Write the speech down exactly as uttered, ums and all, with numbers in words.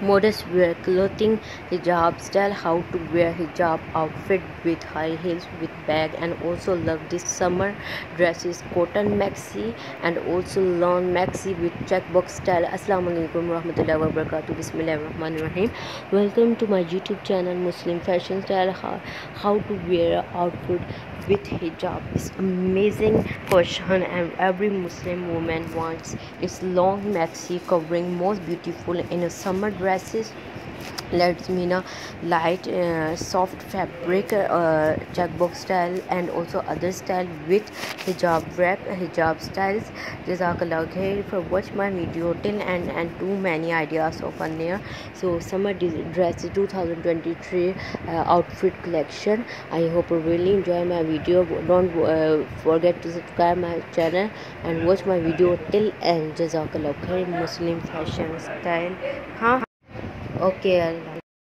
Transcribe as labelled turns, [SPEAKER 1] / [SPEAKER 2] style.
[SPEAKER 1] modest wear clothing, hijab style, how to wear hijab outfit with high heels with bag, and also love this summer dresses cotton maxi and also lawn maxi with checkbox style. Assalamu alaikum warahmatullahi wabarakatuh. Bismillahirrahmanirrahim. Welcome to my YouTube channel Muslim Fashion Style. How, how to wear outfit with hijab is amazing question, and every Muslim woman wants its long maxi covering most beautiful in a summer dresses. Let's mean a light uh, soft fabric uh, checkbox style and also other style with hijab wrap hijab styles. Jazakallah khair for watch my video till end, and too many ideas of on there. So summer dress twenty twenty-three uh, outfit collection. I hope you really enjoy my video. Don't uh, forget to subscribe my channel and watch my video till end. Jazakallah khair. Muslim fashion style. Huh? Okay.